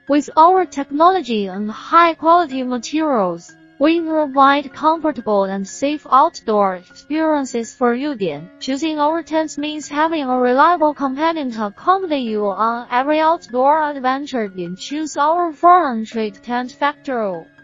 With our technology and high-quality materials, we provide comfortable and safe outdoor experiences for you. Choosing our tents means having a reliable companion to accompany you on every outdoor adventure. Choose our 4-entry tent factory.